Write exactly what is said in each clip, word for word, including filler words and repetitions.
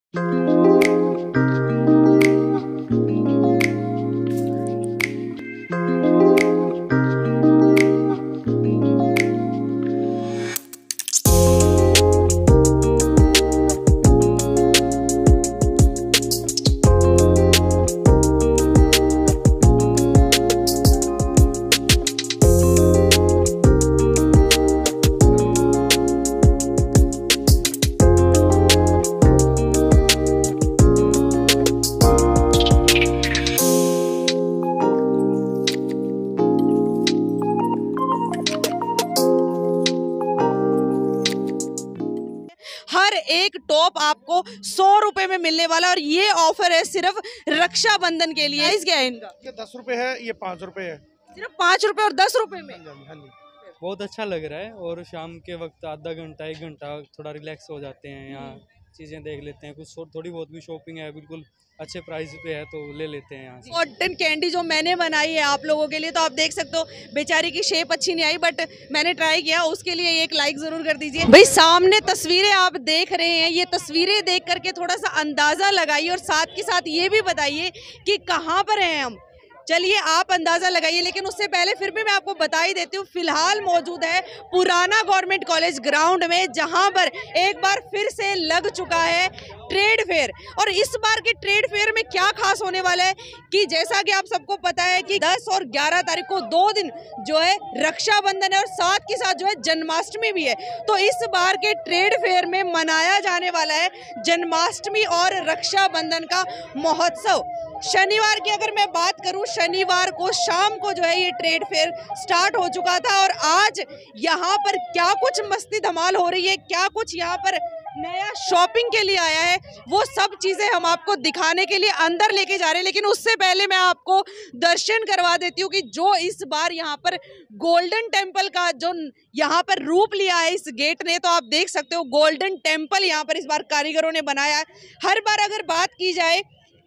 हर एक टॉप आपको सौ रुपए में मिलने वाला और ये ऑफर है सिर्फ रक्षाबंधन के लिए। प्राइस क्या है इनका? ये दस रुपए है, ये पाँच रुपए है। सिर्फ पाँच रुपए और दस रुपए में। हाँ जी। बहुत अच्छा लग रहा है और शाम के वक्त आधा घंटा एक घंटा थोड़ा रिलैक्स हो जाते हैं, यहाँ चीज़ें देख लेते हैं, कुछ थोड़ी बहुत भी शॉपिंग है, बिल्कुल अच्छे प्राइस पे है तो ले लेते हैं यहाँ से। कॉटन कैंडी जो मैंने बनाई है आप लोगों के लिए, तो आप देख सकते हो बेचारी की शेप अच्छी नहीं आई बट मैंने ट्राई किया, उसके लिए एक लाइक जरूर कर दीजिए। भाई सामने तस्वीरें आप देख रहे हैं, ये तस्वीरें देख करके थोड़ा सा अंदाजा लगाइए और साथ के साथ ये भी बताइए कि कहाँ पर हैं हम। चलिए आप अंदाजा लगाइए, लेकिन उससे पहले फिर भी मैं आपको बता ही देती हूँ, फिलहाल मौजूद है पुराना गवर्नमेंट कॉलेज ग्राउंड में, जहां पर एक बार फिर से लग चुका है ट्रेड फेयर। और इस बार के ट्रेड फेयर में क्या खास होने वाला है कि जैसा कि आप सबको पता है कि दस और ग्यारह तारीख को दो दिन जो है रक्षाबंधन है और साथ के साथ जो है जन्माष्टमी भी है। तो इस बार के ट्रेड फेयर में मनाया जाने वाला है जन्माष्टमी और रक्षाबंधन का महोत्सव। शनिवार की अगर मैं बात करूं, शनिवार को शाम को जो है ये ट्रेड फेयर स्टार्ट हो चुका था और आज यहाँ पर क्या कुछ मस्ती धमाल हो रही है, क्या कुछ यहाँ पर नया शॉपिंग के लिए आया है, वो सब चीजें हम आपको दिखाने के लिए अंदर लेके जा रहे हैं। लेकिन उससे पहले मैं आपको दर्शन करवा देती हूँ कि जो इस बार यहाँ पर गोल्डन टेम्पल का जो यहाँ पर रूप लिया है इस गेट ने, तो आप देख सकते हो गोल्डन टेम्पल यहाँ पर इस बार कारीगरों ने बनाया है। हर बार अगर बात की जाए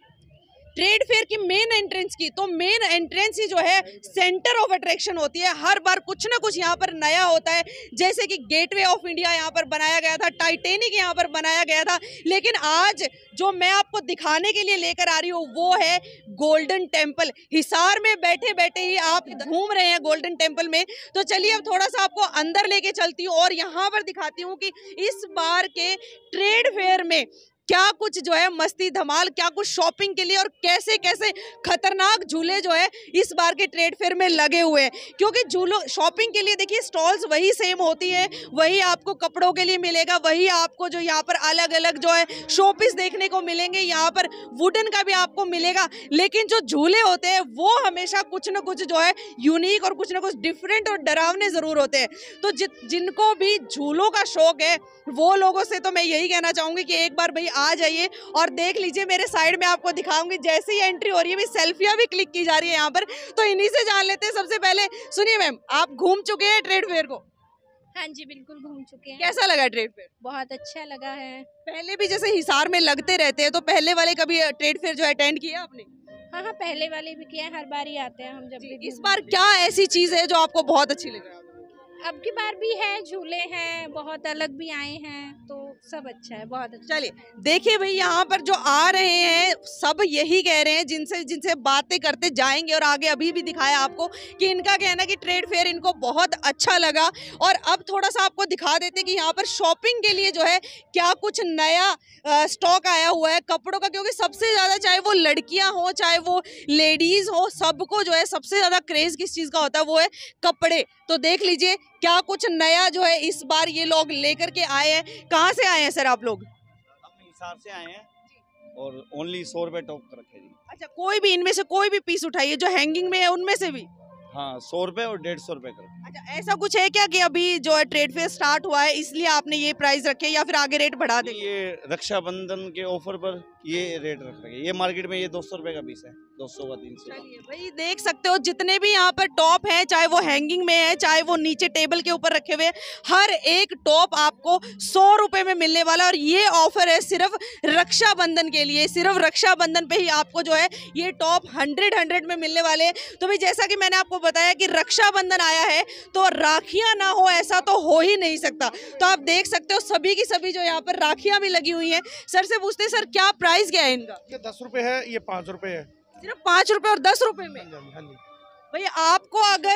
ट्रेड फेयर की मेन एंट्रेंस की, तो मेन एंट्रेंस ही जो है सेंटर ऑफ अट्रैक्शन होती है। हर बार कुछ ना कुछ यहाँ पर नया होता है, जैसे कि गेटवे ऑफ इंडिया यहाँ पर बनाया गया था, टाइटेनिक यहाँ पर बनाया गया था। लेकिन आज जो मैं आपको दिखाने के लिए लेकर आ रही हूँ वो है गोल्डन टेम्पल। हिसार में बैठे बैठे ही आप घूम रहे हैं गोल्डन टेम्पल में, तो चलिए अब थोड़ा सा आपको अंदर लेके चलती हूँ और यहाँ पर दिखाती हूँ कि इस बार के ट्रेड फेयर में क्या कुछ जो है मस्ती धमाल, क्या कुछ शॉपिंग के लिए और कैसे कैसे खतरनाक झूले जो है इस बार के ट्रेड फेयर में लगे हुए हैं। क्योंकि झूलों शॉपिंग के लिए देखिए स्टॉल्स वही सेम होती है, वही आपको कपड़ों के लिए मिलेगा, वही आपको जो यहाँ पर अलग अलग जो है शोपीस देखने को मिलेंगे, यहाँ पर वुडन का भी आपको मिलेगा। लेकिन जो झूले होते हैं वो हमेशा कुछ ना कुछ जो है यूनिक और कुछ ना कुछ डिफरेंट और डरावने जरूर होते हैं। तो जि, जिनको भी झूलों का शौक है वो लोगों से तो मैं यही कहना चाहूंगी कि एक बार भाई आ जाइए और देख लीजिए। मेरे साइड में आपको दिखाऊंगी, जैसे ही एंट्री हो रही है भी सेल्फियां भी क्लिक की जा रही है यहाँ पर, तो इन्हीं से जान लेते हैं। सबसे पहले सुनिए मैम, आप घूम चुके हैं ट्रेड फेयर को? हाँ जी बिल्कुल घूम चुके हैं। कैसा लगा ट्रेड फेयर? बहुत अच्छा लगा है। पहले भी जैसे हिसार में लगते रहते हैं, तो पहले वाले कभी ट्रेड फेयर जो अटेंड किया आपने? हाँ हाँ पहले वाले भी किया है, हर बार ही आते हैं हम जब भी। इस बार क्या ऐसी चीज है जो आपको बहुत अच्छी लगी? अब की बार भी है, झूले हैं, बहुत अलग भी आए हैं, तो सब अच्छा है, बहुत अच्छा। चलिए देखिए भाई, यहाँ पर जो आ रहे हैं सब यही कह रहे हैं, जिनसे जिनसे बातें करते जाएंगे और आगे अभी भी दिखाया आपको कि इनका कहना कि ट्रेड फेयर इनको बहुत अच्छा लगा। और अब थोड़ा सा आपको दिखा देते हैं कि यहाँ पर शॉपिंग के लिए जो है क्या कुछ नया स्टॉक आया हुआ है कपड़ों का। क्योंकि सबसे ज़्यादा चाहे वो लड़कियाँ हो चाहे वो लेडीज़ हो, सबको जो है सबसे ज़्यादा क्रेज़ किस चीज़ का होता है, वो है कपड़े। तो देख लीजिए क्या कुछ नया जो है इस बार ये लोग लेकर के आए हैं। कहाँ से आए हैं सर आप लोग? हम हिसार से आए हैं और ओनली सौ रुपए टॉप रखे जी। अच्छा, कोई भी इनमें से कोई भी पीस उठाइए जो हैंगिंग में है उनमें से भी? हाँ, सौ रुपए और डेढ़ सौ रुपए कर। अच्छा, ऐसा कुछ है क्या कि अभी जो है ट्रेड फेयर स्टार्ट हुआ है इसलिए आपने ये प्राइस रखे या फिर आगे रेट बढ़ा देंगे? ये रक्षाबंधन के ऑफर पर ये रेट रख रखे। ये मार्केट में ये दो सौ रुपए का पीस है, दो सौ का तीन सौ। चलिए भाई देख सकते हो जितने भी यहाँ पर टॉप हैं, चाहे वो हैंगिंग में है चाहे वो नीचे टेबल के ऊपर रखे हुए, हर एक टॉप आपको सौ रुपए में मिलने वाला। और ये ऑफर है सिर्फ रक्षाबंधन के लिए, सिर्फ रक्षाबंधन पे ही आपको जो है ये टॉप हंड्रेड हंड्रेड में मिलने वाले हैं। तो भाई जैसा कि मैंने आपको बताया कि रक्षाबंधन आया है, तो राखियां ना हो ऐसा तो हो ही नहीं सकता। तो आप देख सकते हो सभी की सभी जो यहाँ पर राखियां भी लगी हुई हैं। सर से पूछते हैं, सर क्या प्राइस क्या है इनका? ये दस रुपए है, ये पाँच रुपए है। सिर्फ पाँच रुपए और दस रुपए में? हाँ जी। भैया आपको अगर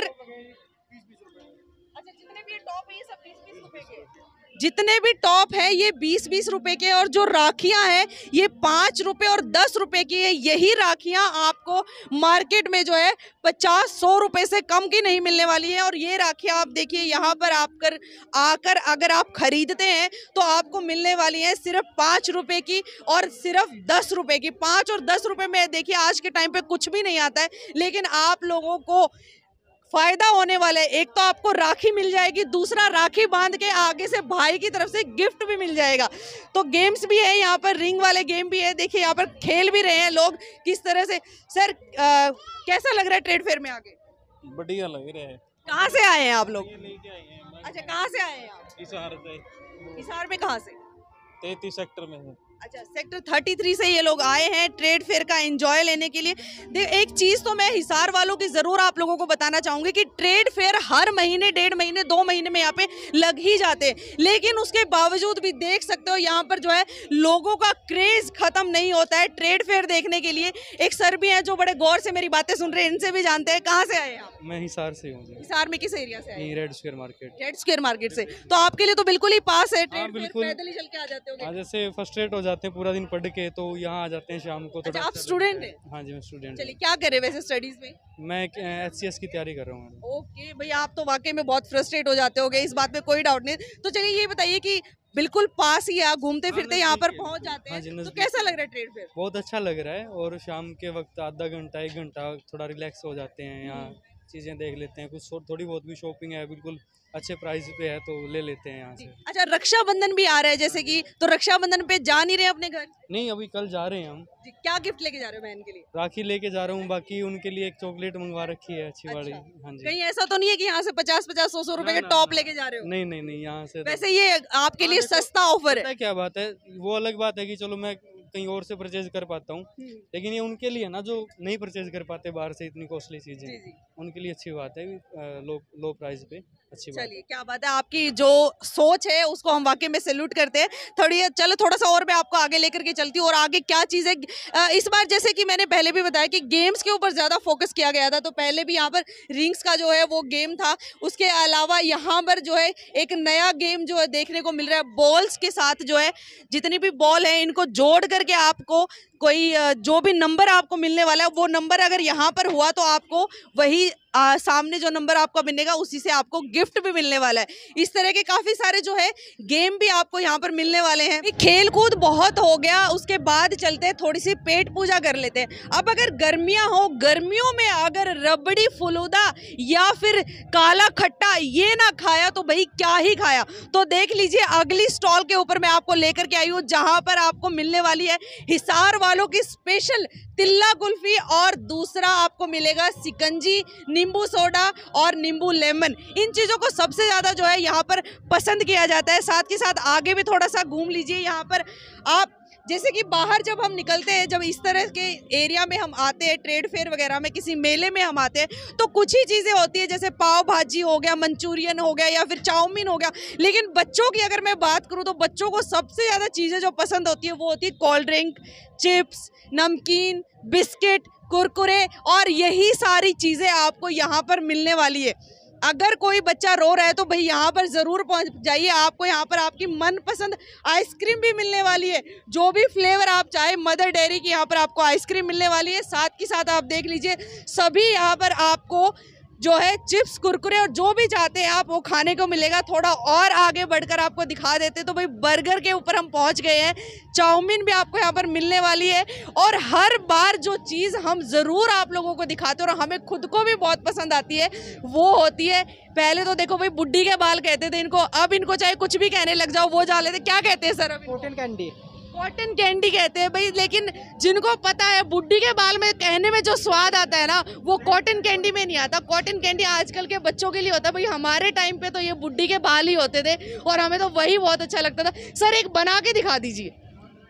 अच्छा जितने भी टॉप है ये सब बीस बीस रुपए के, जितने भी टॉप है ये बीस बीस रुपए के, और जो राखियां हैं ये पाँच रुपए और दस रुपए की है। यही राखियां आपको मार्केट में जो है पचास सौ रुपए से कम की नहीं मिलने वाली है। और ये राखियां आप देखिए यहाँ पर आकर आकर अगर आप खरीदते हैं तो आपको मिलने वाली है सिर्फ पाँच रुपए की और सिर्फ दस रुपए की। पाँच और दस रुपए में देखिए आज के टाइम पे कुछ भी नहीं आता है, लेकिन आप लोगों को फायदा होने वाला है। एक तो आपको राखी मिल जाएगी, दूसरा राखी बांध के आगे से भाई की तरफ से गिफ्ट भी मिल जाएगा। तो गेम्स भी है यहाँ पर, रिंग वाले गेम भी है। देखिए यहाँ पर खेल भी रहे हैं लोग किस तरह से। सर आ, कैसा लग रहा है ट्रेड फेयर में आगे? बढ़िया लग रहा है। कहाँ से आए हैं आप लोग? लेके आए हैं। अच्छा कहाँ से आए हैं आप? हिसार से। हिसार में कहाँ से? तैतीस सेक्टर में है। अच्छा सेक्टर तैंतीस से ये लोग आए हैं ट्रेड फेयर का एंजॉय लेने के लिए। देख एक चीज़ तो मैं हिसार वालों की ज़रूर आप लोगों को बताना चाहूँगी कि ट्रेड फेयर हर महीने डेढ़ महीने दो महीने में यहाँ पे लग ही जाते हैं, लेकिन उसके बावजूद भी देख सकते हो यहाँ पर जो है लोगों का क्रेज़ ख़त्म नहीं होता है ट्रेड फेयर देखने के लिए। एक सर भी हैं जो बड़े गौर से मेरी बातें सुन रहे हैं, इनसे भी जानते हैं। कहाँ से आए हैं आप? मैं हिसार से हूँ। हिसार में किस एरिया से आए? Red square market. Red square market से। तो आपके लिए तो बिल्कुल ही पास है ट्रेड फेयर, बिल्कुल। पैदल ही चल के आ जाते होंगे। हाँ जैसे फर्स्ट्रेट हो जाते हैं पूरा दिन पढ़ के, तो यहाँ आ जाते हैं शाम को। अच्छा आप स्टूडेंट हैं? हाँ जी मैं स्टूडेंट। चलिए क्या कर रहे हैं वैसे स्टडीज में? मैं एच सी एस की तैयारी कर रहा हूँ। ओके भैया आप तो वाकई में बहुत फ्रस्ट्रेट हो जाते होगे, इस बात में कोई डाउट नहीं। तो चलिए ये बताइए कि बिल्कुल पास ही आप घूमते फिरते यहाँ पर पहुँच जाते हैं, तो कैसा लग रहा है ट्रेड फेयर? बहुत अच्छा लग रहा है, और शाम के वक्त आधा घंटा एक घंटा थोड़ा रिलैक्स हो जाते हैं, यहाँ चीज़ें देख लेते हैं, कुछ थोड़ी बहुत भी शॉपिंग है बिल्कुल अच्छे प्राइस पे है तो ले लेते हैं यहाँ से। अच्छा रक्षाबंधन भी आ रहा है जैसे कि, तो रक्षाबंधन पे जा नहीं रहे अपने घर? नहीं अभी कल जा रहे हैं हम। क्या गिफ्ट लेके जा रहे हो बहन के लिए? राखी लेके जा रहा हूँ, बाकी उनके लिए एक चॉकलेट मंगवा रखी है अच्छी वाली। अच्छा। हाँ जी। कहीं ऐसा तो नहीं है कि यहाँ से पचास पचास सौ सौ रुपए के टॉप लेके जा रहे हो? नहीं नहीं नहीं यहाँ से। वैसे ये आपके लिए सस्ता ऑफर है। क्या बात है, वो अलग बात है कि चलो मैं कहीं और से परचेज कर पाता हूँ, लेकिन ये उनके लिए ना जो नहीं परचेज कर पाते बाहर से इतनी कॉस्टली चीजें, उनके लिए अच्छी बात है, लो लो प्राइस पे अच्छी बात। चलिए क्या बात है, आपकी जो सोच है उसको हम वाकई में सैल्यूट करते हैं। थोड़ी चलो थोड़ा सा और मैं आपको आगे लेकर के चलती हूँ, और आगे क्या चीज़ है इस बार, जैसे कि मैंने पहले भी बताया कि गेम्स के ऊपर ज़्यादा फोकस किया गया था। तो पहले भी यहाँ पर रिंग्स का जो है वो गेम था, उसके अलावा यहाँ पर जो है एक नया गेम जो है देखने को मिल रहा है। बॉल्स के साथ जो है जितनी भी बॉल है इनको जोड़ करके आपको कोई जो भी नंबर आपको मिलने वाला है, वो नंबर अगर यहाँ पर हुआ तो आपको वही आ, सामने जो नंबर आपको मिलेगा उसी से आपको गिफ्ट भी मिलने वाला है। इस तरह के काफ़ी सारे जो है गेम भी आपको यहाँ पर मिलने वाले हैं। खेल कूद बहुत हो गया, उसके बाद चलते हैं थोड़ी सी पेट पूजा कर लेते हैं। अब अगर गर्मियाँ हो, गर्मियों में अगर रबड़ी फलूदा या फिर काला खट्टा ये ना खाया तो भाई क्या ही खाया। तो देख लीजिए अगली स्टॉल के ऊपर मैं आपको लेकर के आई हूँ, जहाँ पर आपको मिलने वाली है हिसार वालों की स्पेशल तिल्ला कुल्फी, और दूसरा आपको मिलेगा सिकंजी, नींबू सोडा और नींबू लेमन। इन चीज़ों को सबसे ज़्यादा जो है यहाँ पर पसंद किया जाता है। साथ के साथ आगे भी थोड़ा सा घूम लीजिए। यहाँ पर आप जैसे कि बाहर जब हम निकलते हैं, जब इस तरह के एरिया में हम आते हैं, ट्रेड फेयर वगैरह में, किसी मेले में हम आते हैं, तो कुछ ही चीज़ें होती है, जैसे पाव भाजी हो गया, मंचूरियन हो गया या फिर चाउमीन हो गया। लेकिन बच्चों की अगर मैं बात करूँ तो बच्चों को सबसे ज़्यादा चीज़ें जो पसंद होती है वो होती है कोल्ड ड्रिंक, चिप्स, नमकीन, बिस्किट, कुरकुरे, और यही सारी चीज़ें आपको यहाँ पर मिलने वाली है। अगर कोई बच्चा रो रहा है तो भाई यहाँ पर ज़रूर पहुँच जाइए, आपको यहाँ पर आपकी मनपसंद आइसक्रीम भी मिलने वाली है, जो भी फ्लेवर आप चाहे। मदर डेयरी की यहाँ पर आपको आइसक्रीम मिलने वाली है। साथ के साथ आप देख लीजिए सभी यहाँ पर आपको जो है चिप्स, कुरकुरे और जो भी चाहते हैं आप वो खाने को मिलेगा। थोड़ा और आगे बढ़कर आपको दिखा देते तो भाई बर्गर के ऊपर हम पहुंच गए हैं। चाउमीन भी आपको यहाँ पर मिलने वाली है, और हर बार जो चीज़ हम ज़रूर आप लोगों को दिखाते हैं और हमें खुद को भी बहुत पसंद आती है वो होती है, पहले तो देखो भाई बुड्ढी के बाल कहते थे इनको, अब इनको चाहे कुछ भी कहने लग जाओ वो जा लेते। क्या कहते हैं सर? अभी कॉटन कैंडी। कॉटन कैंडी कहते हैं भाई, लेकिन जिनको पता है बुड्ढी के बाल में कहने में जो स्वाद आता है ना वो कॉटन कैंडी में नहीं आता। कॉटन कैंडी आजकल के बच्चों के लिए होता है, भाई हमारे टाइम पे तो ये बुड्ढी के बाल ही होते थे और हमें तो वही बहुत अच्छा लगता था। सर एक बना के दिखा दीजिए।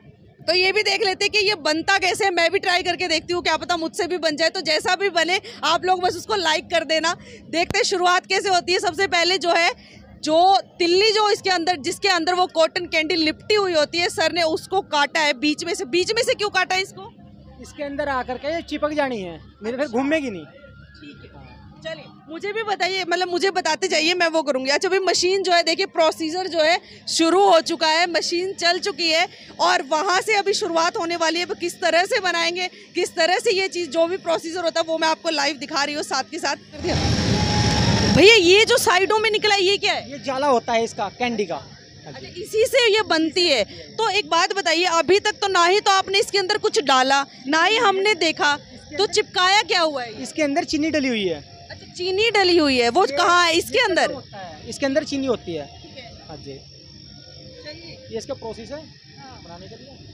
तो ये भी देख लेते हैं कि ये बनता कैसे है। मैं भी ट्राई करके देखती हूँ, क्या पता मुझसे भी बन जाए। तो जैसा भी बने आप लोग बस उसको लाइक कर देना। देखते हैं शुरुआत कैसे होती है। सबसे पहले जो है जो तिल्ली जो इसके अंदर जिसके अंदर वो कॉटन कैंडी लिपटी हुई होती है, सर ने उसको काटा है बीच में से। बीच में से क्यों काटा है इसको? इसके अंदर आकर के चिपक जानी है, मेरे फिर घूमेगी नहीं। ठीक है, चलिए मुझे भी बताइए, मतलब मुझे बताते जाइए, मैं वो करूँगी। अच्छा भाई मशीन जो है देखिए प्रोसीजर जो है शुरू हो चुका है, मशीन चल चुकी है और वहाँ से अभी शुरुआत होने वाली है। किस तरह से बनाएंगे, किस तरह से ये चीज़ जो भी प्रोसीजर होता है वो मैं आपको लाइव दिखा रही हूँ साथ के साथ। कर दिया भैया, ये जो साइडों में निकला है ये क्या है? ये जाला होता है इसका कैंडी का। अच्छा, इसी से ये बनती है। तो एक बात बताइए, अभी तक तो ना ही तो आपने इसके अंदर कुछ डाला, ना ही हमने देखा, तो चिपकाया क्या हुआ है? इसके अंदर चीनी डली हुई है। अच्छा, चीनी डली हुई है, वो कहाँ है? इसके अंदर होता है, इसके अंदर चीनी होती है। हाँ जी, ये इसका प्रोसेस है बनाने के लिए।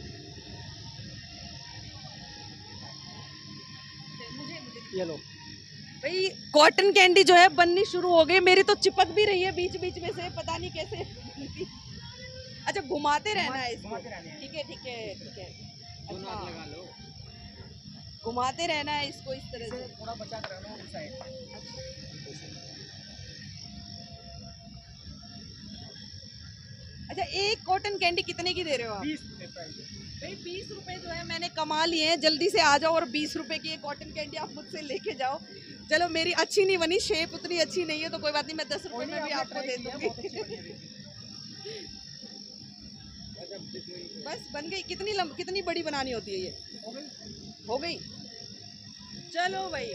ये लो भाई, कॉटन कैंडी जो है बननी शुरू हो गई। मेरी तो चिपक भी रही है बीच बीच में से, पता नहीं कैसे। अच्छा, घुमाते रहना है इसको। ठीक है ठीक है ठीक है, अच्छा घुमाते रहना है इसको इस तरह से। थोड़ा बचा कर रखना उस साइड। अच्छा, एक कॉटन कैंडी कितने की दे रहे हो आप? बीस रुपए प्राइस। भाई बीस रुपए जो है मैंने कमा लिए हैं। जल्दी से आ जाओ और बीस रुपए की एक कॉटन कैंडी आप मुझसे लेके जाओ। चलो मेरी अच्छी नहीं बनी, शेप उतनी अच्छी नहीं है, तो कोई बात नहीं, मैं दस रुपए में भी आपको दे दूंगी। बस बन गई। कितनी लंब कितनी बड़ी बनानी होती है ये? हो गई। चलो भाई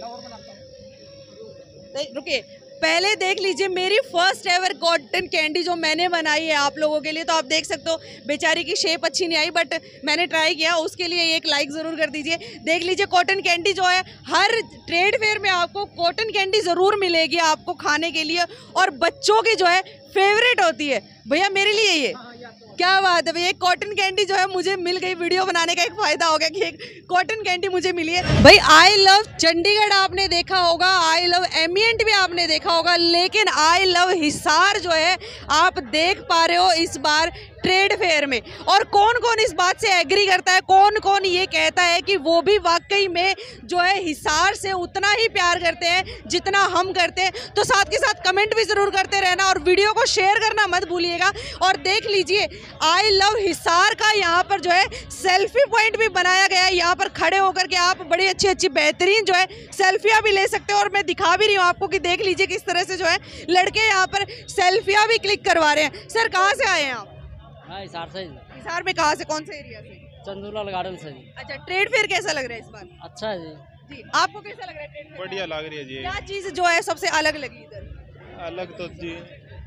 रुकिए, पहले देख लीजिए मेरी फर्स्ट एवर कॉटन कैंडी जो मैंने बनाई है आप लोगों के लिए। तो आप देख सकते हो बेचारी की शेप अच्छी नहीं आई, बट मैंने ट्राई किया, उसके लिए एक लाइक ज़रूर कर दीजिए। देख लीजिए कॉटन कैंडी जो है, हर ट्रेड फेयर में आपको कॉटन कैंडी ज़रूर मिलेगी आपको खाने के लिए, और बच्चों की जो है फेवरेट होती है। भैया मेरे लिए ये क्या बात है भैया, एक कॉटन कैंडी जो है मुझे मिल गई। वीडियो बनाने का एक फ़ायदा हो गया कि एक कॉटन कैंडी मुझे मिली है। भाई आई लव चंडीगढ़ आपने देखा होगा, आई लव एमिएंट भी आपने देखा होगा, लेकिन आई लव हिसार जो है आप देख पा रहे हो इस बार ट्रेड फेयर में। और कौन कौन इस बात से एग्री करता है, कौन कौन ये कहता है कि वो भी वाकई में जो है हिसार से उतना ही प्यार करते हैं जितना हम करते हैं। तो साथ के साथ कमेंट भी ज़रूर करते रहना और वीडियो को शेयर करना मत भूलिएगा। और देख लीजिए आई लव हिसार का यहाँ पर जो है सेल्फी पॉइंट भी बनाया गया है। यहाँ पर खड़े होकर के आप बड़ी अच्छी अच्छी बेहतरीन जो है सेल्फियाँ भी ले सकते हो। और मैं दिखा भी रही हूँ आपको कि देख लीजिए किस तरह से जो है लड़के यहाँ पर सेल्फियाँ भी क्लिक करवा रहे हैं। सर कहाँ से आए हैं आप? हाँ, हिसार से। हिसार में कहाँ से, कौन से एरिया से? चंदूलाल गार्डन से जी। अच्छा, ट्रेड फेयर कैसा लग रहा है इस बार? अच्छा है जी। जी, आपको कैसा लग रहा है ट्रेड फेयर? बढ़िया लग रही है जी। क्या चीज़ जो है सबसे अलग लगी इधर? अलग तो जी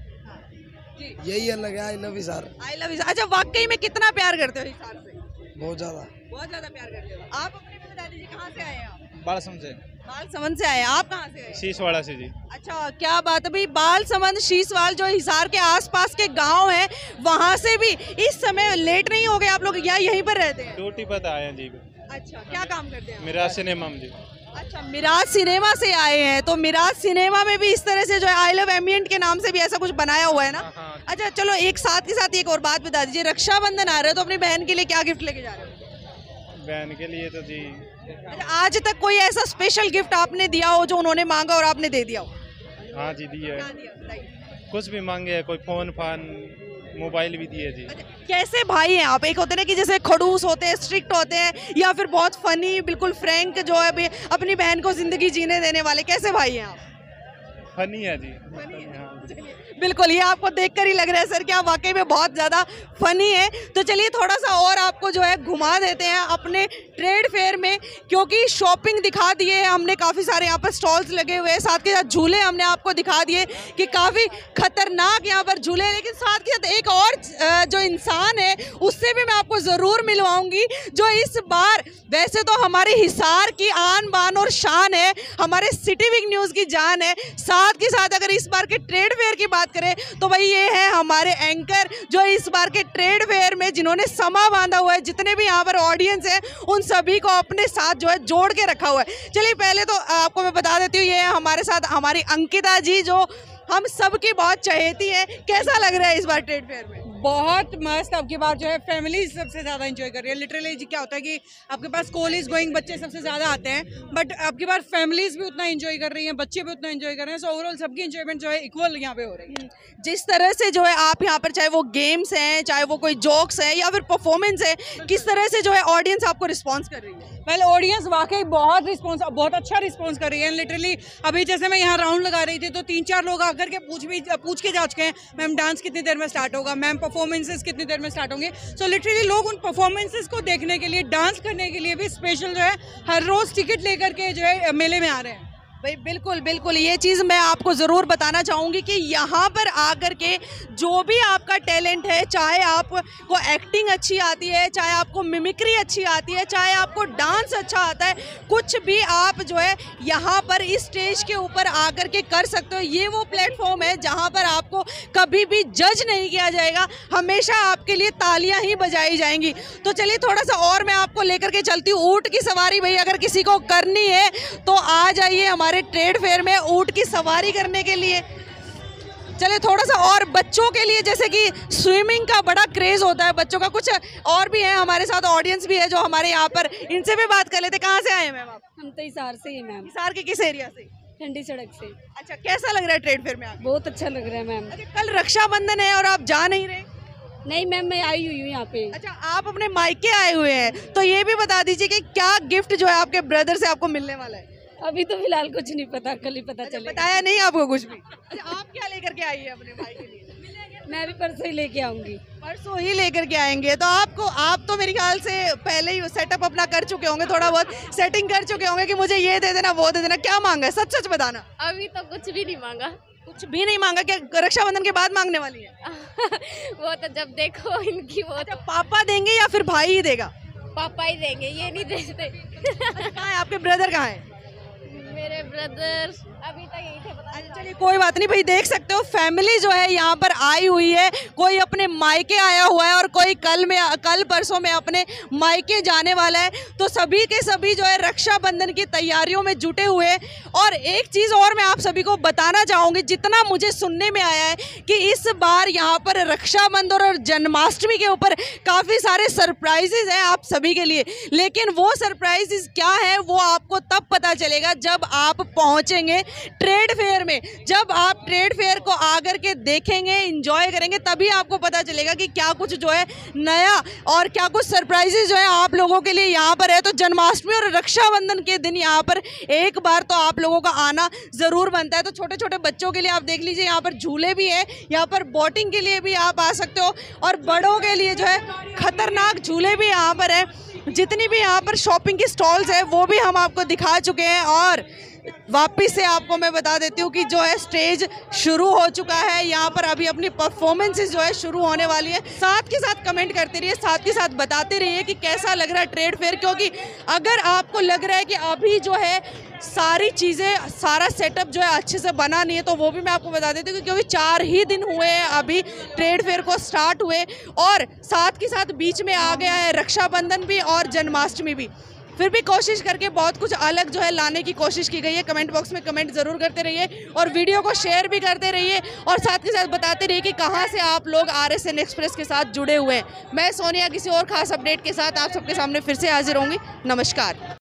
जी यही अलग है, I love Hisar. I love Hisar. अच्छा, वाकई में कितना प्यार करते हो हिसार से? बहुत ज्यादा, बहुत ज्यादा प्यार करते हो। आप अपने भी बता दीजिए, कहाँ से आए हैं आप? बालसम से। बाल समंद से आए हैं। आप कहाँ से आए? शीशवाड़ा से जी। अच्छा, क्या बात है भाई। बाल समंद शीशवाल जो हिसार के आसपास के गांव हैं, वहाँ से भी इस समय लेट नहीं हो गए आप लोग, या यहीं पर रहते हैं? ड्यूटी पर आए हैं जी। अच्छा, क्या काम करते हैं? मेरा सिनेमा में जी। अच्छा, मिराज सिनेमा से आए हैं। तो मिराज सिनेमा में भी इस तरह से जो है आई लव एम्बिएंट के नाम से भी ऐसा कुछ बनाया हुआ है ना? हाँ, हाँ। अच्छा चलो, एक साथ के साथ एक और बात बता दीजिए, रक्षाबंधन आ रहे हो तो अपनी बहन के लिए क्या गिफ्ट लेके जा रहे हो? बहन के लिए तो जी अच्छा, आज तक कोई ऐसा स्पेशल गिफ्ट आपने दिया हो जो उन्होंने मांगा और आपने दे दिया हो? हाँ जी दी है। क्या दिया बताइए। कुछ भी मांगे है, कोई फोन फान मोबाइल भी दिए जी। अच्छा, कैसे भाई हैं आप? एक होते हैं कि जैसे खड़ूस होते हैं, स्ट्रिक्ट होते हैं, या फिर बहुत फनी बिल्कुल फ्रैंक जो है अपनी बहन को जिंदगी जीने देने वाले, कैसे भाई हैं आप? फनी है जी। फनी है। हाँ। बिल्कुल, ये आपको देखकर ही लग रहा है सर कि आप वाकई में बहुत ज़्यादा फनी है। तो चलिए थोड़ा सा और आपको जो है घुमा देते हैं अपने ट्रेड फेयर में, क्योंकि शॉपिंग दिखा दिए है हमने, काफ़ी सारे यहाँ पर स्टॉल्स लगे हुए हैं, साथ के साथ झूले हमने आपको दिखा दिए कि काफ़ी खतरनाक यहाँ पर झूले हैं। लेकिन साथ के साथ एक और जो इंसान है उससे भी मैं आपको ज़रूर मिलवाऊंगी, जो इस बार वैसे तो हमारे हिसार की आन बान और शान है, हमारे सिटी वीक न्यूज़ की जान है, साथ के साथ अगर इस बार के ट्रेड फेयर की बात करें तो भाई ये है हमारे एंकर, जो इस बार के ट्रेड फेयर में जिन्होंने समा बांधा हुआ है, जितने भी यहाँ पर ऑडियंस है उन सभी को अपने साथ जो है जोड़ के रखा हुआ है। चलिए पहले तो आपको मैं बता देती हूँ, ये है हमारे साथ हमारी अंकिता जी, जो हम सबकी बहुत चहेती है। कैसा लग रहा है इस बार ट्रेड फेयर में? बहुत मस्त। अब की बार जो है फैमिली सबसे ज़्यादा एंजॉय कर रही है। लिटरली जी क्या होता है कि आपके पास कॉलेज गोइंग बच्चे सबसे ज़्यादा आते हैं, बट अब की बार फैमिलीज भी उतना एंजॉय कर रही हैं, बच्चे भी उतना एंजॉय कर रहे हैं। सो ओवरऑल सबकी एंजॉयमेंट जो है इक्वल यहाँ पे हो रही है। जिस तरह से जो है आप यहाँ पर, चाहे वो गेम्स हैं, चाहे वो कोई जोक्स हैं या फिर परफॉर्मेंस है, किस तरह से जो है ऑडियंस आपको रिस्पॉन्स कर रही है? वेल ऑडियंस वाकई बहुत रिस्पॉन्स बहुत अच्छा रिस्पॉन्स कर रही है। लिटरली अभी जैसे मैं यहाँ राउंड लगा रही थी तो तीन चार लोग आकर के पूछ भी पूछ के जा चुके हैं, मैम डांस कितनी देर में स्टार्ट होगा, मैम परफॉर्मेंसेस कितनी देर में स्टार्ट होंगे। सो लिटरली लोग उन परफॉर्मेंसेस को देखने के लिए, डांस करने के लिए भी स्पेशल जो है हर रोज़ टिकट लेकर के जो है मेले में आ रहे हैं। भाई बिल्कुल बिल्कुल, ये चीज़ मैं आपको ज़रूर बताना चाहूँगी कि यहाँ पर आकर के जो भी आपका टैलेंट है, चाहे आपको एक्टिंग अच्छी आती है, चाहे आपको मिमिक्री अच्छी आती है, चाहे आपको डांस अच्छा आता है, कुछ भी आप जो है यहाँ पर इस स्टेज के ऊपर आकर के कर सकते हो। ये वो प्लेटफॉर्म है जहाँ पर आपको कभी भी जज नहीं किया जाएगा, हमेशा आपके लिए तालियां ही बजाई जाएंगी। तो चलिए थोड़ा सा और मैं आपको लेकर के चलती हूँ। ऊँट की सवारी भाई अगर किसी को करनी है तो आ जाइए हमारे ट्रेड फेयर में ऊँट की सवारी करने के लिए। चलिए थोड़ा सा और बच्चों के लिए, जैसे कि स्विमिंग का बड़ा क्रेज होता है बच्चों का, कुछ और भी है हमारे साथ, ऑडियंस भी है जो हमारे यहाँ पर, इनसे भी बात कर लेते। कहाँ से आए हैं मैम आप? हम तो हिसार से ही मैम। हिसार के किस एरिया से? ठंडी सड़क से। अच्छा, कैसा लग रहा है ट्रेड फेयर में आके? बहुत अच्छा लग रहा है मैम। अच्छा, कल रक्षाबंधन है और आप जा नहीं रहे? नहीं मैम, मैं आई हुई हूँ यहाँ पे। अच्छा, आप अपने मायके आए हुए हैं, तो ये भी बता दीजिए कि क्या गिफ्ट जो है आपके ब्रदर से आपको मिलने वाला है? अभी तो फिलहाल कुछ नहीं पता, कल ही पता चलेगा। बताया नहीं आपको कुछ भी? अच्छा, आप क्या लेकर के आई है अपने भाई के लिए? मैं भी परसों ही लेके आऊंगी। परसों ही लेकर के आएंगे। तो आपको, आप तो मेरे ख्याल से पहले ही सेटअप अपना कर चुके होंगे, थोड़ा बहुत सेटिंग कर चुके होंगे कि मुझे ये दे देना, वो दे देना। क्या मांगा है, सच सच बताना? अभी तो कुछ भी नहीं मांगा। कुछ भी नहीं मांगा? क्या रक्षाबंधन के बाद मांगने वाली है? वो तो जब देखो इनकी। वो अच्छा, पापा देंगे या फिर भाई ही देगा? पापा ही देंगे, ये नहीं देते। कहाँ है आपके ब्रदर, कहाँ है? मेरे ब्रदर अभी तक यही थे। अच्छा चलिए कोई बात नहीं भाई, देख सकते हो फैमिली जो है यहाँ पर आई हुई है, कोई अपने मायके आया हुआ है और कोई कल में कल परसों में अपने मायके जाने वाला है। तो सभी के सभी जो है रक्षाबंधन की तैयारियों में जुटे हुए हैं। और एक चीज़ और मैं आप सभी को बताना चाहूँगी, जितना मुझे सुनने में आया है कि इस बार यहाँ पर रक्षाबंधन और जन्माष्टमी के ऊपर काफ़ी सारे सरप्राइजेज हैं आप सभी के लिए, लेकिन वो सरप्राइजेज क्या है वो आपको तब पता चलेगा जब आप पहुँचेंगे ट्रेड फेयर में। जब आप ट्रेड फेयर को आकर के देखेंगे, एंजॉय करेंगे, तभी आपको पता चलेगा कि क्या कुछ जो है नया और क्या कुछ सरप्राइजेज जो है आप लोगों के लिए यहाँ पर है। तो जन्माष्टमी और रक्षाबंधन के दिन यहाँ पर एक बार तो आप लोगों का आना ज़रूर बनता है। तो छोटे छोटे बच्चों के लिए आप देख लीजिए, यहाँ पर झूले भी हैं, यहाँ पर बोटिंग के लिए भी आप आ सकते हो, और बड़ों के लिए जो है खतरनाक झूले भी यहाँ पर है। जितनी भी यहाँ पर शॉपिंग की स्टॉल्स है वो भी हम आपको दिखा चुके हैं। और वापिस से आपको मैं बता देती हूँ कि जो है स्टेज शुरू हो चुका है, यहाँ पर अभी अपनी परफॉर्मेंसेस जो है शुरू होने वाली है। साथ के साथ कमेंट करते रहिए, साथ के साथ बताते रहिए कि कैसा लग रहा है ट्रेड फेयर, क्योंकि अगर आपको लग रहा है कि अभी जो है सारी चीज़ें, सारा सेटअप जो है अच्छे से बना नहीं है, तो वो भी मैं आपको बता देती हूँ क्योंकि चार ही दिन हुए हैं अभी ट्रेड फेयर को स्टार्ट हुए, और साथ के साथ बीच में आ गया है रक्षाबंधन भी और जन्माष्टमी भी। फिर भी कोशिश करके बहुत कुछ अलग जो है लाने की कोशिश की गई है। कमेंट बॉक्स में कमेंट ज़रूर करते रहिए और वीडियो को शेयर भी करते रहिए, और साथ के साथ बताते रहिए कि कहाँ से आप लोग आर एस एन एक्सप्रेस के साथ जुड़े हुए हैं। मैं सोनिया किसी और खास अपडेट के साथ आप सबके सामने फिर से हाजिर होंगी। नमस्कार।